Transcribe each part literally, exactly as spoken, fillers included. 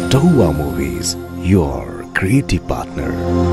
Tohuwa Movies, your creative partner.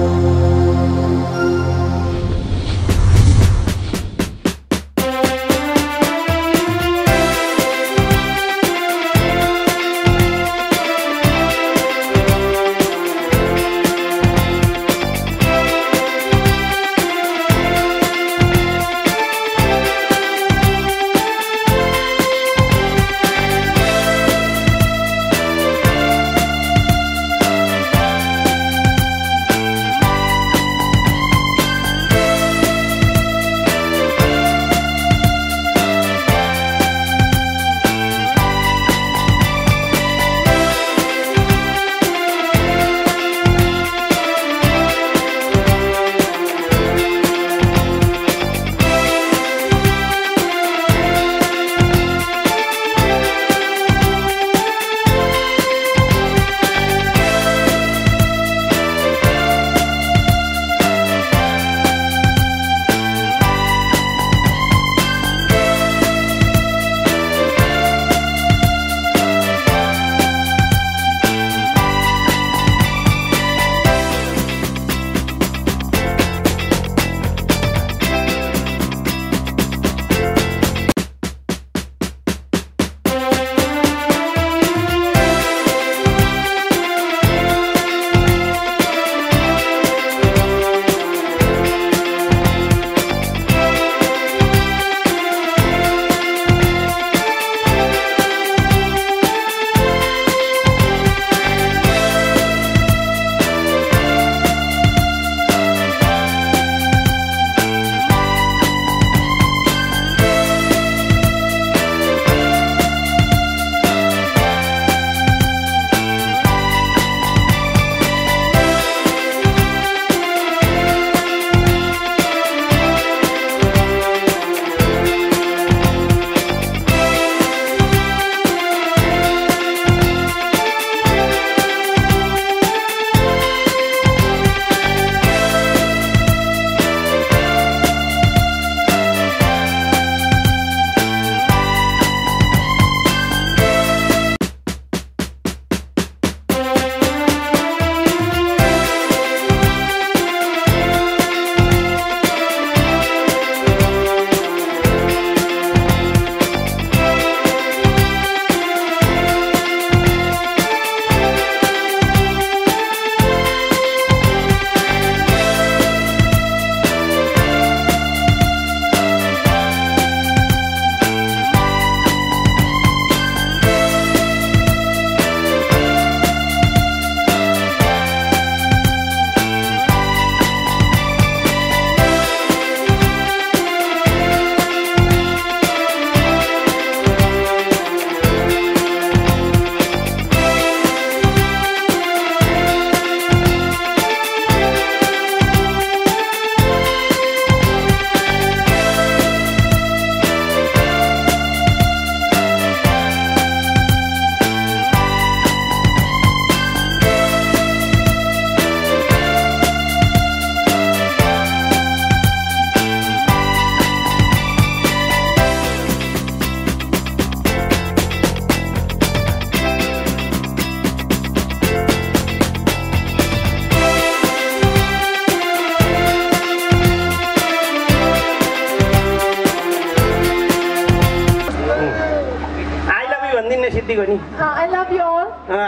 I love you all.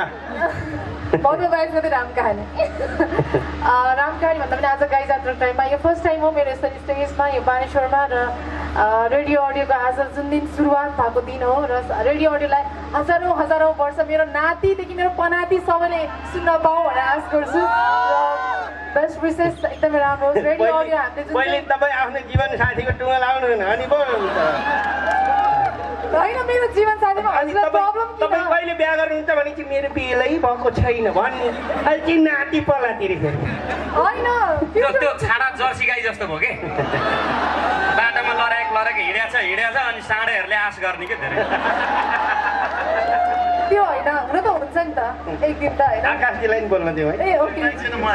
बहुत बाइक में राम कहानी राम कहानी मतलब आज गाइज यात्रा टाइममा यो फर्स्ट टाइम हो मेरो यस्तो स्टेजमा यो बानेश्वरमा र रेडियो अडियोको आज जुन दिन सुरुवात भएको दिन हो र रेडियो अडियोलाई हजारौँ हजारौँ वर्ष मेरो नातिदेखि मेरो पनाति सबैले सुन्न पाऊँ भनेर आश गर्छु र बेस्ट विशेष एकदमै राम्रो रेडियो अडियो हामीले जुन पहिले तपाई आफ्नो जीवन साथीको टुङ्गा लाउनु अनि पो हैन मेरो जीवन साथीमा हजुरलाई प्रब्लम के तपाई कहिले बिहे गर्नुहुन्छ भने चाहिँ मेरो बिहेलै भएको छैन भन्ने अहिले चाहिँ नाति पलातिर फेरि हैन त्यो त्यो छाडा जर्सी गाई जस्तो भयो के बाटोमा लराक लराक हिँडेछ हिँडेछ अनि साँडेहरूले आश गर्ने के धेरै त्यो हैन हुन त हुन्छ नि त एक दिन त हैन आकाशजीलाई नि बोल्न दियो है ए ओके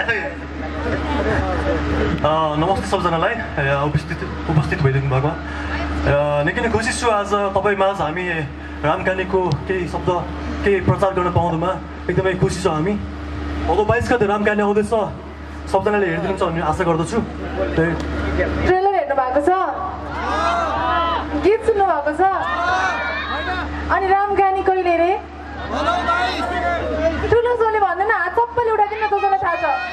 नमस्ते सबजनालाई उपस्थित उपस्थित भइदिनु भएको निकै नै खुसी छु आज तपाईँ माझ हामी रामकानीको केही शब्द केही प्रचार गर्न पाउँदामा एकदमै खुसी छौँ हामी भदौ बाइस गते रामकहानी आउँदैछ सबजनाले हेरिदिनुहुन्छ भन्ने आशा गर्दछु त्यही ट्रेलर हेर्नु भएको छ गीत सुन्नु भएको छ अनि रामकहानी कहिले रे ठुलो सोले भन्दैन हात सबैले उठाइदिनु न तपाईँलाई थाहा छ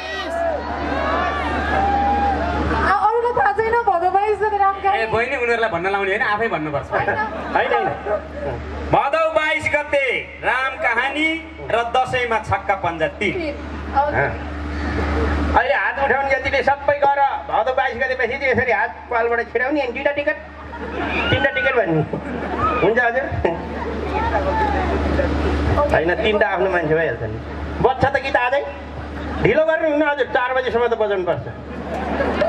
अरूलाई थाहा छैन भदौ बाइस गते रामकहानी ए बहिनी उनीहरूलाई भन्न लाउने होइन आफै भन्नुपर्छ होइन होइन भदौ बाइस गते रामकहानी र दसैँमा छक्का पन्जा तिन अहिले हात उठाउने जतिले सबै गर भदौ बाइस गतेपछि चाहिँ यसरी हात पालबाट छिराउने अनि तिनवटा टिकट तिनवटा टिकट भन्ने हुन्छ हजुर होइन तिनवटा आफ्नो मान्छे भइहाल्छ नि बज्छ त कि त आजै ढिलो गर्नुहुन्न हजुर चार बजीसम्म त बजाउनु पर्छ